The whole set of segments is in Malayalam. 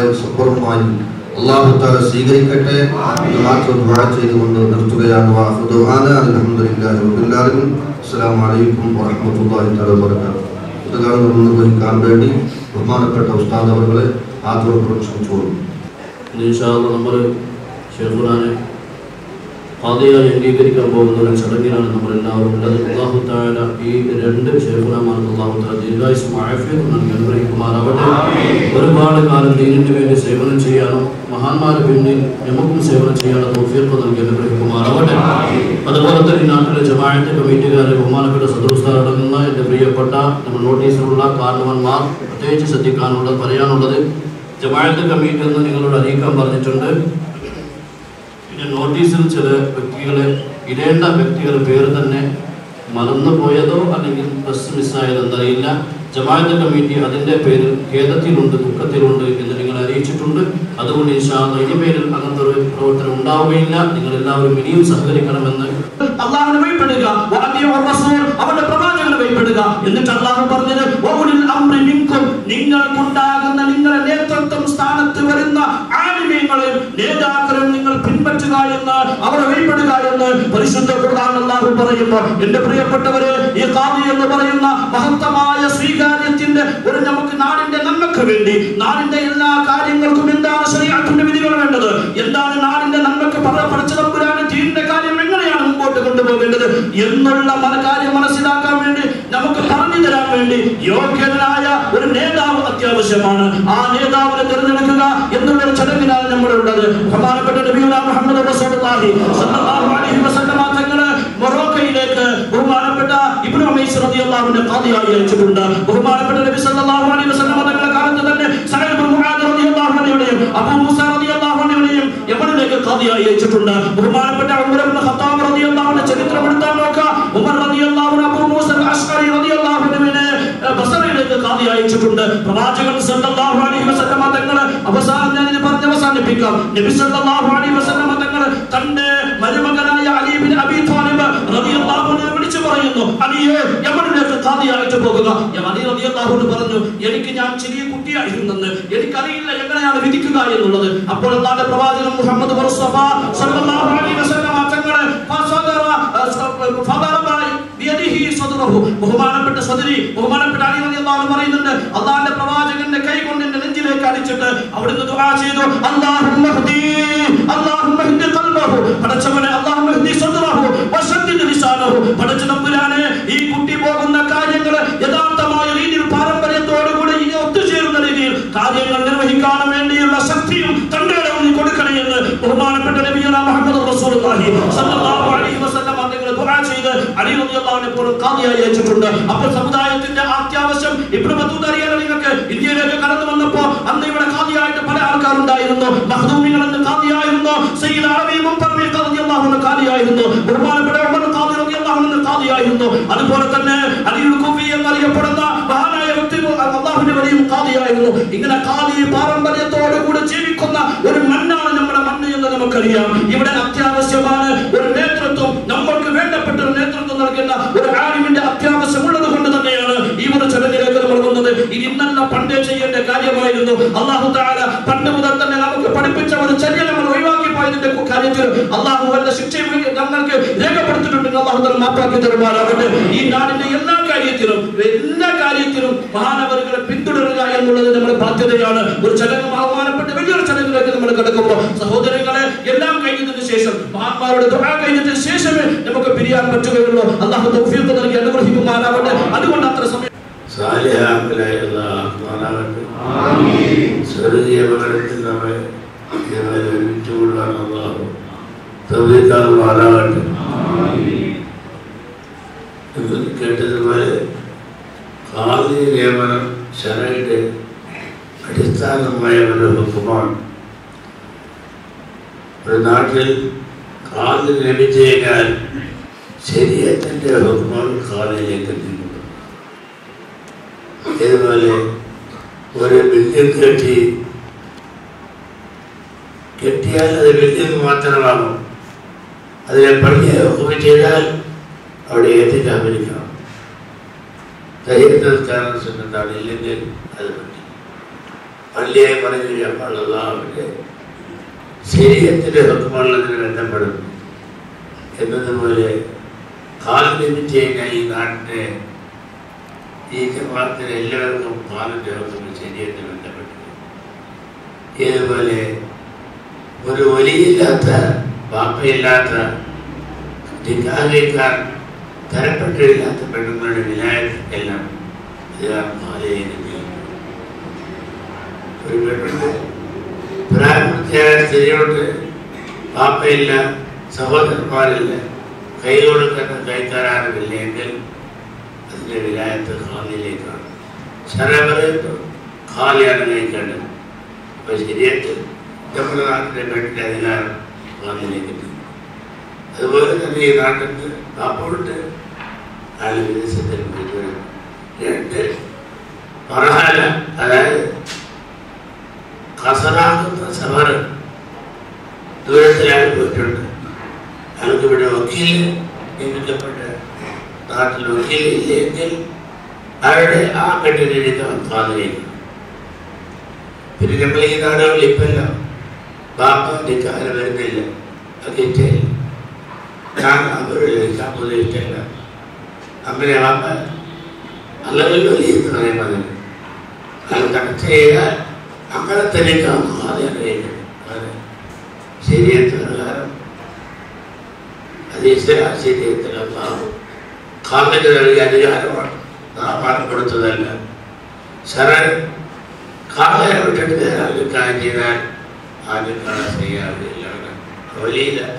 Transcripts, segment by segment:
സബറുമായി അല്ലാഹു തആല സ്വീകരിക്കട്ടെ. മാത്രം ദുആ ചെയ്തുകൊണ്ട് നിർത്തുകയാണ്. വാഖിറു ദുആന അൽഹംദുലില്ലാഹി റബ്ബിൽ ആലമീൻ. അസ്സലാമു അലൈക്കും വറഹ്മത്തുള്ളാഹി തആല വബറകാതുഹു. ഉദ്ഘാടനം നിർവഹിക്കാൻ വേണ്ടി ബഹുമാനപ്പെട്ട ഉസ്താദ് അവരെ ആദരവോടെ ക്ഷണിച്ചുകൊള്ളുന്നു. ഇൻഷാ അല്ലാഹ് നമ്മൾ ഷെയ്ഖുനാനെ ഖാദിയായി അംഗീകരിക്കാൻ പോകുന്ന ഒരു ചടങ്ങിലാണ് നമ്മളെല്ലാവരും ഉള്ളത്. അല്ലാഹു തആല ഈ രണ്ട് ഷെയ്ഖുനാമാർക്ക് അല്ലാഹു തആല ദീർഘായുസ്സും ആഫിയത്തും നൽകി അനുഗ്രഹിക്കുമാറാവട്ടെ. ഒരുപാട് കാലം ദീനിന് വേണ്ടി സേവനം ചെയ്യാനും മഹാന്മാരെ പിന്നിൽ നമുക്കും സേവനം ചെയ്യാനുള്ള തൗഫീഖ് നൽകി അനുഗ്രഹിക്കുമാറാവട്ടെ. അതുപോലെ തന്നെ ഈ നാട്ടിലെ ജമാഅത്ത് കമ്മിറ്റിക്കാരെ ബഹുമാനപ്പെട്ട സദറുസ്താദ് അടങ്ങുന്ന എൻ്റെ പ്രിയപ്പെട്ട നമ്മൾ നോട്ടീസിലുള്ള കാരണവന്മാർ പ്രത്യേകിച്ച് ശ്രദ്ധിക്കാനുള്ളത് പറയാനുള്ളത്, ജമാഅത്ത് കമ്മിറ്റി എന്ന് നിങ്ങളോട് അറിയിക്കാൻ പറഞ്ഞിട്ടുണ്ട്. പിന്നെ നോട്ടീസിൽ ചില വ്യക്തികളെ ഇടേണ്ട വ്യക്തികളുടെ പേര് തന്നെ മറന്നു പോയതോ അല്ലെങ്കിൽ ബസ് മിസ്സായതോ എന്നറിയില്ല. ജമാഅത്ത് കമ്മിറ്റി അതിൻ്റെ പേരിൽ ഖേദത്തിലുണ്ട്, ദുഃഖത്തിലുണ്ട് എന്ന് നിങ്ങൾ അറിയിച്ചിട്ടുണ്ട്. അതുകൊണ്ട് ഇൻഷാ അല്ലാഹ് ഇനി പേരിൽ അങ്ങനത്തെ ഒരു പ്രവർത്തനം ഉണ്ടാവുകയില്ല. നിങ്ങൾ എല്ലാവരും ഇനിയും സഹകരിക്കണമെന്ന് അല്ലാഹുവിനെ ഭയപ്പെടുക, അവരുടെ പ്രവാചകനെ ഭയപ്പെടുക. എന്നിട്ട് അല്ലാഹു പറഞ്ഞത് നിങ്ങൾക്കുണ്ടാകുന്ന നിങ്ങളുടെ നേതൃത്വം സ്ഥാനത്ത് വരുന്ന ആലിമീങ്ങളെയും നേതാക്കളെയും നിങ്ങൾ പിൻപറ്റുക എന്ന്, അവരെ ഭയപ്പെടുക എന്ന് പരിശുദ്ധ ഖുർആൻ അല്ലാഹു പറയുമ്പോൾ, എന്റെ പ്രിയപ്പെട്ടവരെ, ഈ ഖാദി എന്ന് പറയുന്ന മഹത്തമായ സ്വീകാര്യത്തിന്റെ ഒരു നമുക്ക് നാടിന്റെ നന്മക്ക് വേണ്ടി, നാടിന്റെ എല്ലാ കാര്യങ്ങൾക്കും എന്താണ് ശരീഅത്തിന്റെ വിധികൾ വേണ്ടത്, എന്താണ് നാടിന്റെ നന്മക്ക് പടച്ചതമ്പുരാന്റെ ദീനിന്റെ കാര്യം എങ്ങനെയാണ് മുമ്പോട്ട് കൊണ്ടുപോകേണ്ടത് എന്നുള്ള കാര്യം മനസ്സിലാക്കാൻ വേണ്ടി, നമുക്ക് പറഞ്ഞു തരാൻ വേണ്ടി യോഗ്യനായ ഒരു നേതാവ് അത്യാവശ്യമാണ്. ആ നേതാവിനെ തിരഞ്ഞെടുക്കുക എന്നുള്ള ഒരു ചടങ്ങിലാണ് നമ്മളുള്ളത്. ബഹുമാനപ്പെട്ട നബിയുനാ മുഹമ്മദ് റസൂലുള്ളാഹി സ്വല്ലല്ലാഹു അലൈഹി വസല്ലം തങ്ങളെ മൊറോക്കയിലേക്ക് ബഹുമാനപ്പെട്ട ഇബ്നു ഉമൈസ് റളിയല്ലാഹു അൻഹു ഖാദിയായി അയച്ചിട്ടുണ്ട്. ബഹുമാനപ്പെട്ട നബി സ്വല്ലല്ലാഹു അലൈഹി വസല്ലം തങ്ങളുടെ കാലത്ത് തന്നെ സഅദ് ഇബ്നു മുആദ് റളിയല്ലാഹു അൻഹുവിനെയും അബൂ മൂസ റളിയല്ലാഹു അൻഹുവിനെയും യമനിലേക്ക് ഖാദിയായി അയച്ചിട്ടുണ്ട്. ബഹുമാനപ്പെട്ട ഉമർ ഇബ്നു ഖത്താബ് റളിയല്ലാഹു അൻഹു ചരിത്രം എടുത്താൽ നോക്കുക, ഉമർ റളിയല്ലാഹു അൻഹു അബൂ മൂസ അശ്അരി റളിയല്ലാഹു അൻഹുവിനെ ബസറയിലേക്ക് ഖാദിയായി അയച്ചിട്ടുണ്ട്. പ്രവാചകൻ സല്ലല്ലാഹു അലൈഹി വസല്ലം തങ്ങൾ അവസാനം ഞാൻ ഇത് പറഞ്ഞ് അവസാനിപ്പിക്കാം. നബി സല്ലല്ലാഹു അലൈഹി വസല്ലം തങ്ങൾ തന്റെ മരുമകനായ അലി ഇബ്നു അബീ ത്വാലിബ് റളിയല്ലാഹു അൻഹു വിളിച്ചു പറയുന്നു, അലിയെ യമനിലേക്ക് ഖാദിയായിട്ട് പോകുക. അലി റളിയല്ലാഹു അൻഹു പറഞ്ഞു, എനിക്ക് ഞാൻ ചെറിയ കുട്ടിയായിരുന്നെന്ന് എനിക്കറിയില്ല എങ്ങനെയാണ് വിധിക്കുക എന്നുള്ളത്. അപ്പോൾ അല്ലാഹുവിന്റെ പ്രവാചകൻ മുഹമ്മദ് മുസ്തഫ സല്ലല്ലാഹു അലൈഹി വസല്ലം തങ്ങൾ ബഹുമാനപ്പെട്ട സദരി ബഹുമാനപ്പെട്ട അലി റളിയല്ലാഹു അൻഹു പറയുന്നുണ്ട്, അല്ലാഹുവിന്റെ പ്രവാചകന്റെ കൈ കൊണ്ട് എന്റെ നെഞ്ചിലേക്ക് അടിച്ചിട്ട് അവിടുന്ന് ദുആ ചെയ്തു, അല്ലാഹുമ്മ ഹ്ദി ഖൽബഹു, പടച്ചവനെ അല്ലാഹുമ്മ ഹ്ദി സദ്റഹു വശദ്ദിദ് ലിസാനഹു, പടച്ചതമ്പുരാനെ ഈ കുട്ടി പോകുന്ന കാര്യങ്ങൾ യഥാർത്ഥമായ രീതിയിൽ പാരമ്പര്യത്തോടു കൂടി ഒത്തുചേരുന്ന രീതിയിൽ കാര്യങ്ങൾ നിർവഹിക്കാൻ വേണ്ടിയുള്ള ശക്തിയും തന്റേടവും നീ കൊടുക്കണേ എന്ന് ബഹുമാനപ്പെട്ട നബിയുനാ മുഹമ്മദ് റസൂലുള്ളാഹി സ്വല്ലല്ലാഹു അലൈഹി വസല്ലം തങ്ങൾ ദുആ ചെയ്ത് അലി റളിയല്ലാഹു അൻഹു പോലും ഖാദിയായി അയച്ചിട്ടുണ്ട്. അപ്പോൾ സമുദായത്തിന്റെ അത്യാവശ്യം ഇബ്നു ബത്തൂത്ത അറിയാലോ നിങ്ങൾക്ക്, ഇന്ത്യയിലേക്ക് കടന്നു വന്നപ്പോൾ അന്ന് ഇവിടെ ഖാദിയായിട്ട് പല ആൾക്കാരുണ്ടായിരുന്നു. മഖ്ദൂമികൾ എന്ന് ഖാദിയായിരുന്നു, സയ്യിദ് അറബി മുംതറി റളിയല്ലാഹു അൻഹു ഖാദിയായിരുന്നു, ബഹുമാനപ്പെട്ട ഉമർ ഖാദി റളിയല്ലാഹു അൻഹു ഖാദിയായിരുന്നു. അതുപോലെ തന്നെ അലിയുൽ കൂഫി എന്നറിയപ്പെടുന്ന മഹാനായ വ്യക്തി അല്ലാഹുവിന്റെ വലിയ ഖാദിയായിരുന്നു. ഇങ്ങനെ ഖാദി പാരമ്പര്യത്തോടു കൂടി ജീവിക്കുന്ന ഒരു മണ്ണാണ് നമ്മുടെ മണ്ണ് എന്ന് നമുക്കറിയാം. ഇവിടെ അത്യാവശ്യമാണ് ഒരു നേതൃത്വം, നമ്മൾക്ക് വേണ്ടപ്പെട്ട ഒരു നേതൃത്വം നൽകുന്ന ഒരു ആലിമിന്റെ അത്യാവശ്യമുള്ളത് കൊണ്ട് തന്നെയാണ് ഈ ഒരു ചടങ്ങിലേക്ക് നമ്മൾ വന്നത്. ഇത് ഇന്നല്ല പണ്ടേ ചെയ്യേണ്ട കാര്യമായിരുന്നു. അല്ലാഹു തആല പണ്ട് മുതൽ തന്നെ നമുക്ക് പഠിപ്പിച്ച ഒരു ചര്യ നമ്മൾ ഒഴിവാക്കി പോയതിന്റെ കാര്യത്തിൽ അല്ലാഹു വല്ല ശിക്ഷയും ഞങ്ങൾക്ക് രേഖപ്പെടുത്തിയിട്ടുണ്ടെങ്കിൽ അല്ലാഹു തആല മാപ്പാക്കി തരുമാറാകട്ടെ. ഈ നാടിന്റെ എല്ലാ കാര്യത്തിലും മഹാനവരുകളെ പിന്തുടരുക എന്നുള്ളത് നമ്മുടെ ബാധ്യതയാണ്. ഒരു ചടങ്ങ് ബഹുമാനപ്പെട്ട വലിയൊരു ചടങ്ങിലേക്ക് നമ്മൾ കിടക്കുമ്പോൾ സഹോദരങ്ങളെ എല്ലാം കഴിഞ്ഞതിന് ശേഷം മഹാന്മാരുടെ ദുആ കഴിഞ്ഞതിന് ശേഷമേ നമുക്ക് പിരിയാൻ പറ്റുകയുള്ളൂ. അല്ലാഹു തൗഫീഖ് നൽകി അനുഗ്രഹിക്കുമാറാകട്ടെ. അതുകൊണ്ട് അത്ര സമയം സാലിഹാക്കലായുള്ള ആത്മാനാകട്ടെ. സ്വർഗീയ ഭവനത്തിൽ നമ്മെ ഒരുമിച്ചുകൊള്ളാൻ അല്ലാഹു തൗഫീഖാകുമാറാകട്ടെ. കേട്ടതുപോലെ ഖാദി നിയമനം ശരയുടെ അടിസ്ഥാനമായ ഒരു ഹുക്മാണ്. ഒരു നാട്ടിൽ ഖാദി ലഭിച്ചേക്കാൻ ശരീഅത്തിന്റെ ഹുക്മാണ് ഖാദിയിലേക്ക് എത്തിക്കുന്നത്. ഇതുപോലെ ഒരു ബിൽഡിംഗ് കെട്ടിയാൽ അത് ബിൽഡിംഗ് മാത്രമാകും. അതിനെ പള്ളിയെ ഹുക്കം ചെയ്താൽ അവിടെ എത്തിക്കാമിരിക്കണം. തഹിയ്യത്തുൽ സുന്നത്താണ്, ഇല്ലെങ്കിൽ അത് പറ്റി. പള്ളിയായി പറയുക അള്ളാഹുവിൻ്റെ ശരീരത്തിൻ്റെ ഹുക്മുള്ളതിന് ബന്ധപ്പെടുന്നു എന്നതുപോലെ കാലം ലഭിച്ചു കഴിഞ്ഞാൽ ഈ നാട്ടിലെ ഈ ജമാഅത്തിന് എല്ലാവർക്കും കാലിൻ്റെ ഹുക്മും ശരീരത്തിന് ബന്ധപ്പെട്ടു. ഇതുപോലെ ഒരു വലിയില്ലാത്ത വാപ്പയില്ലാത്ത നിക്കാഹിക്കാൻ തരപ്പെട്ടില്ലാത്ത പെണ്ണുങ്ങളുടെ വിലായത്ത് എല്ലാം ഒരു പെണ്ണുണ്ട് പ്രായപൂർത്തിയായ സ്ത്രീയോട് വാപ്പയില്ല, സഹോദരന്മാരില്ല, കൈ കൊടുക്കുന്ന കൈക്കാരാറുമില്ല എങ്കിൽ അതിൻ്റെ വിലായത്ത് ഖാദിയിലേക്കാണ്. ശരഅ പറയുന്നു ഖാദിയാണ് കഴിക്കേണ്ടത്. അപ്പോൾ ശരീരത്തിൽ നമ്മുടെ നാട്ടിലെ പെണ്ണിൻ്റെ അധികാരം ഖാദിയിലേക്ക് എത്തി. അതുപോലെ തന്നെ ഈ നാട്ടിൽ വാപ്പുണ്ട് ആൾ വിദേശത്തിൽ പോയിട്ട് രണ്ട് മർഹല, അതായത് കസറാകുന്ന സഫർ ദൂരത്തിലാൾ പോയിട്ടുണ്ട്. അയാൾക്ക് ഇവിടെ വക്കീൽ നിയമിക്കപ്പെട്ട് നാട്ടിൽ വക്കീൽ ഇല്ലെങ്കിൽ അവരുടെ ആ കെട്ടിലിരിക്കാൻ ഖാദിയിലേക്ക്. പിന്നെ നമ്മൾ ഈ നാടുകളിൽ ഇപ്പല്ല ബാപ്പ നിക്കാതെ വരുന്നില്ല, അത് ഇഷ്ടമില്ല. ഞാൻ അവരിലേക്ക് പൊതുവെ ഇഷ്ടമില്ല. അങ്ങനെ ബാപ്പ അല്ലെങ്കിൽ വലിയെന്ന് പറയുന്നത് അത് കണക്ട് ചെയ്താൽ അങ്ങനെ തന്നെയാണ് ആദ്യം അറിയുന്നത്. അത് ശരീരത്തിന് പ്രകാരം അത് ശരീരത്തിന് കാമിന് നൽകിയ അധികാരമാണ്, നാം കൊടുത്തതല്ല. ശരൺ കാമിനെ വിട്ടിട്ട് നിൽക്കാൻ ചെയ്താൽ ആദ്യം കാണാൻ ചെയ്യാറില്ല, വലിയില്ലാത്ത.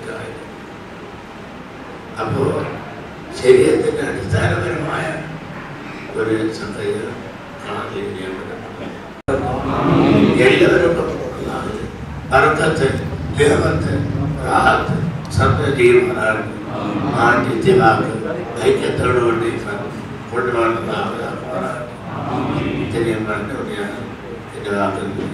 അപ്പോൾ ശരീരത്തിൻ്റെ അടിസ്ഥാനപരമായ ഒരു സംഗതിയാണ് കാമിൽ നിയമനം. എല്ലാവരും അർത്ഥത്ത് ദേഹത്ത് റാഹത്ത് സത്യജീവനാണ് ആദ്യവാക്ക് ഐക്യത്തോടു വേണ്ടി കൊണ്ടുപോകുന്ന ഇത്രയും പറഞ്ഞുകൊണ്ടാണ് എൻ്റെ വാക്കുകൾ.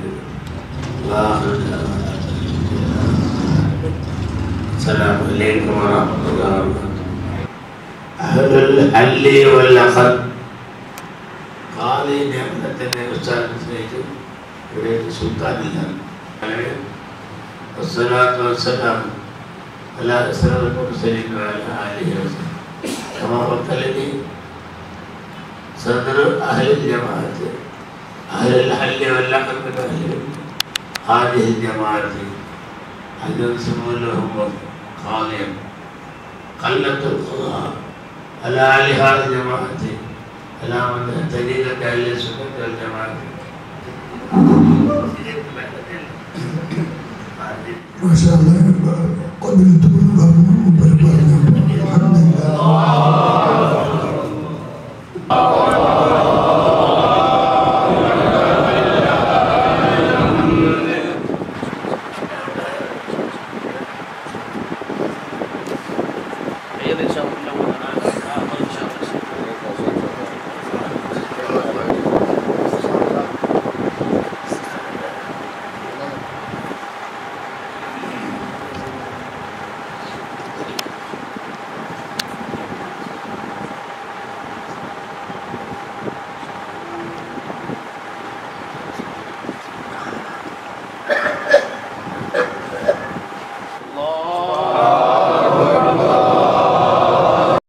അസ്സലാമു അലൈക്കും വറഹ്മത്തുള്ളാഹി വബറകാതുഹു. അഹ്ലുൽ ഹല്ലി വൽ അഖദ് ഖാദി നിയമനത്തിൻ്റെ ഉച്ചാരണത്തിലേക്ക് ഇവിടെ സുൽത്താനില്ല. വസ്സലാത്തു വസ്സലാം അലാ അസ്റഫിൽ മുർസലീൻ വഅലാ ആലിഹി വസല്ലം. കമാ വക്കലനി സദറു അഹ്ലിൽ ജമാഅത്ത് അഹ്ലുൽ ഹല്ലി വൽ അഖദ് മിൻ അഹ്ലി ഹാദിഹിൽ ജമാഅത്ത് അൻയൻസിബു ലഹും ഖാദിയൻ ഖല്ലത്തുൽ ഖുദാ അലാ ആലി ഹാദിഹിൽ ജമാഅത്ത് അലാ മൻ തരീഖത്ത് അഹ്ലി സുന്നത്ത് വൽ ജമാഅത്ത്. ما شاء الله قبلت